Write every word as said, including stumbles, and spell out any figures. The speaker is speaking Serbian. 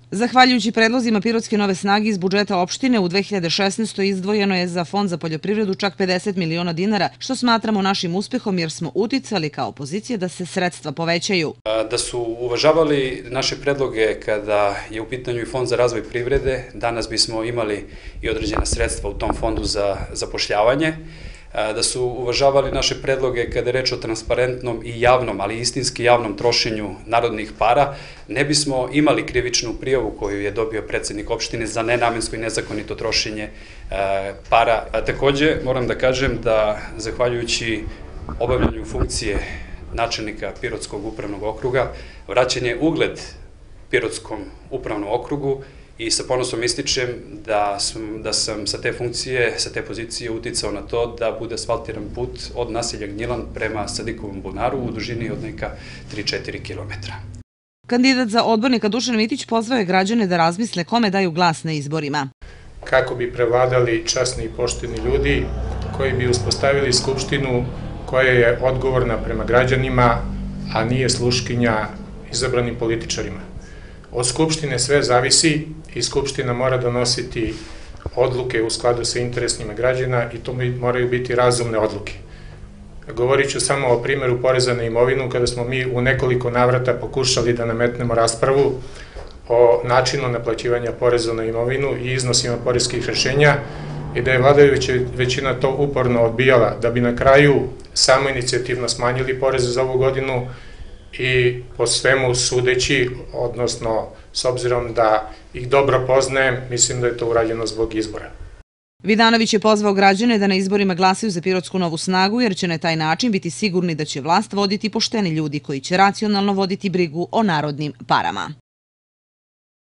Zahvaljujući predlozima Pirotske nove snage iz budžeta opštine, u dve hiljade šesnaestoj. izdvojeno je za Fond za poljoprivredu čak pedeset miliona dinara, što smatramo našim uspehom jer smo uticali kao opozicija da se sredstva povećaju. Da su uvažavali naše predloge kada je u pitanju i Fond za razvoj privrede, danas bismo imali i određena sredstva u tom fondu za zapošljavanje. Da su uvažavali naše predloge kada je reč o transparentnom i javnom, ali istinski javnom trošenju narodnih para, ne bismo imali krivičnu prijavu koju je dobio predsednik opštine za nenamensko i nezakonito trošenje para. Takođe, moram da kažem da, zahvaljujući obavljanju funkcije načelnika Pirotskog upravnog okruga, vraćen je ugled Pirotskom upravnom okrugu i sa ponosom ističem da sam, da sam sa te funkcije, sa te pozicije uticao na to da bude asfaltiran put od naselja Gnjilan prema Sadikovom bunaru u dužini od neka tri do četiri kilometra. Kandidat za odbornika Dušan Mitić pozvao je građane da razmisle kome daju glas na izborima. Kako bi prevladali časni i pošteni ljudi koji bi uspostavili skupštinu koja je odgovorna prema građanima, a nije sluškinja izabranim političarima. Od Skupštine sve zavisi i Skupština mora donositi odluke u skladu sa interesima građana i to moraju biti razumne odluke. Govorit ću samo o primjeru poreza na imovinu, kada smo mi u nekoliko navrata pokušali da nametnemo raspravu o načinu naplaćivanja poreza na imovinu i iznosima poreskih rešenja i da je vladajuća većina to uporno odbijala, da bi na kraju samo inicijativno smanjili poreze za ovu godinu i po svemu sudeći, odnosno s obzirom da ih dobro poznajem, mislim da je to urađeno zbog izbora. Vidanović je pozvao građane da na izborima glasaju za Pirotsku novu snagu jer će na taj način biti sigurni da će vlast voditi pošteni ljudi koji će racionalno voditi brigu o narodnim parama.